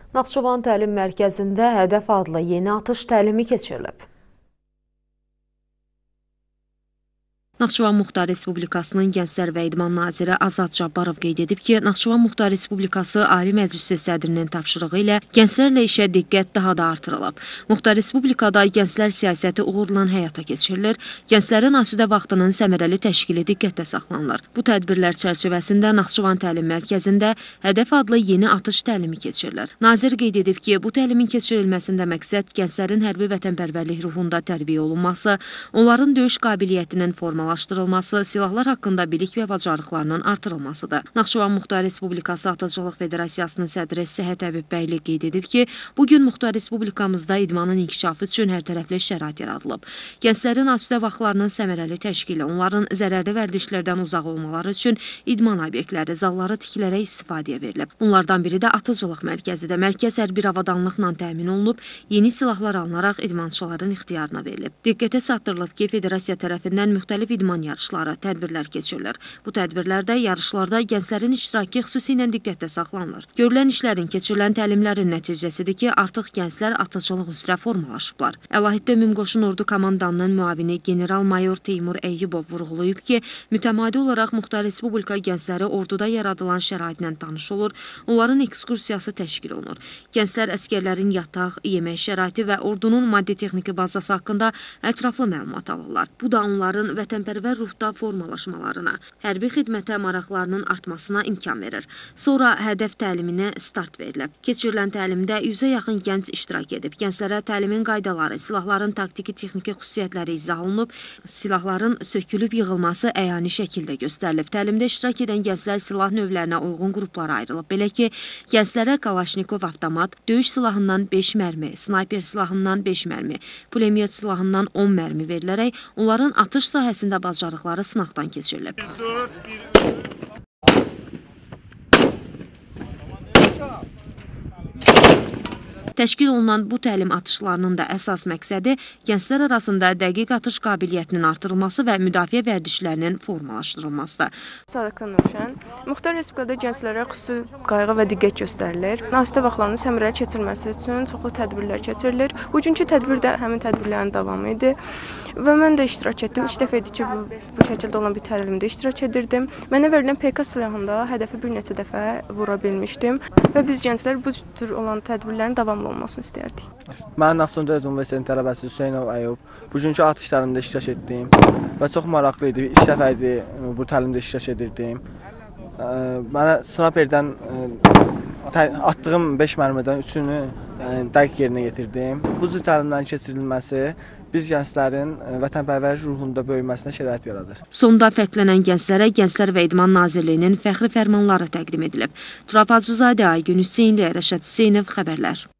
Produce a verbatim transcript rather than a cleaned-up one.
Naxçıvan Təlim Mərkəzində Hədəf adlı yeni atış təlimi keçirilib. Naxçıvan Muxtar Respublikasının Gənclər və İdman Naziri Azad Cabbarov qeyd edib ki, Naxçıvan Muxtar Respublikası Ali Məclisi sədrinin tapşırığı ilə gənclərlə işə diqqət daha da artırılıb. Muxtar Respublikada gənclər siyasəti uğurla həyata keçirilir, gənclərin asudə vaxtının səmərəli təşkili diqqətdə saxlanılır. Bu tədbirlər çərçivəsində Naxçıvan Təlim Mərkəzində Hədəf adlı yeni atış təlimi keçirilir. Nazir qeyd edib ki, bu təlimin keçirilməsində məqsəd gənclərin hərbi vətənpərvərlik ruhunda tərbiyə olunması, onların döyüş qabiliyyətinin formalaşdırılması, silahlar haqqında bilik və bacarıqlarının artırılmasıdır. Naxçıvan Muxtar Respublikası Atıcılıq Federasiyasının sədri Səhət Əbibbəyli qeyd edib ki, bugün Muxtar Respublikamızda idmanın inkişafı üçün hər tərəfli şərait yaradılıb. Gənclərin asudə vaxtlarının səmərəli təşkili, onların zərərli vərdişlərdən uzaq olmaları üçün idman obyektləri, zalları tikilərək istifadəyə verilib. Bunlardan biri də atıcılıq mərkəzidir. Mərkəz hər bir avadanlıqla təmin olunub, yeni silahlar alınaraq idmançıların ixtiyarına verilib. Diqqətə çatdırılıb ki, Federasiya tərəfindən müxtəlif idman yarışları, tədbirlər keçirilir. Bu tədbirlərdə, yarışlarda gənclərin iştirakı xüsusilə diqqətdə saxlanılır. Görülən işlərin, keçirilən təlimlərin nəticəsidir ki, artıq gənclər atıcılıq üzrə formalaşıblar. Əlahiddə Ümumqoşun Ordu komandanının müavini general-mayor Teymur Əyyubov vurğulayıb ki, mütəmadi olaraq Muxtar Respublika gəncləri orduda yaradılan şəraitlə tanış olur, onların ekskursiyası təşkil olunur. Gənclər əskərlərin yataq, yemək şəraiti və ordunun maddi-texniki bazası haqqında ətraflı məlumat alırlar. Bu da onların vətənpərvər ruhda formalaşmalarına, hərbi xidmətə maraqlarının artmasına imkan verir. Sonra hədəf təliminə start verilib. Keçirilən təlimdə yüzə yaxın gənc iştirak edib. Gənclərə təlimin qaydaları, silahların taktiki texniki xüsusiyyətləri izah olunub, silahların sökülüb yığılması əyani şəkildə göstərilib. Təlimdə iştirak edən gənclər silah növlərinə uyğun qruplara ayrılıb. Belə ki, gənclərə Kalaşnikov avtomat, döyüş silahından beş mərmi, snayper silahından beş mərmi, pulemyot silahından on mərmi verilərək onların atış sahəsində bacarıqları sınaqdan keçirilib. Təşkil olunan bu təlim atışlarının da əsas məqsədi gənclər arasında dəqiq atış qabiliyyətinin artırılması və müdafiə vərdişlərinin formalaşdırılmasıdır. Sadaqdan Nurşən, Muxtar Respublikada gənclərə xüsusi qayğı və diqqət göstərilir. Asudə vaxtlarının səmərəli keçirilməsi üçün çoxlu tədbirlər keçirilir. Bugünkü tədbir də həmin tədbirlərin davamı idi və mən də iştirak etdim. İlk dəfə idi ki, bu, bu şəkildə olan bir təlimdə iştirak edirdim. Mənə verilən P K silahında hədəfi bir neçə dəfə vura bilmişdim və biz gənclər bu tür olan tədbirlərin davamlı olmasını istəyərdik. Mən Naxçıvan Dövlət Universitetinin tələbəsi Hüseynov Əyyub. Bugünkü atışlarımda iştirak etdim və çox maraqlı idi. İlk dəfə idi bu təlimdə iştirak edirdim. Mənə snayperdən atdığım beş mərmidən üçünü dəqiq yerinə yetirdim. Bu cür təlimlərin keçirilməsi biz gənclərin vətənpərvərlik ruhunda böyüməsinə şərait yaradır. Sonda fərqlənən gənclərə Gənclər və İdman Nazirliyinin fəxri fərmanları təqdim edilib. Turab Hacızadə, Aygün Hüseynli, Rəşad Hüseynov xəbərlər.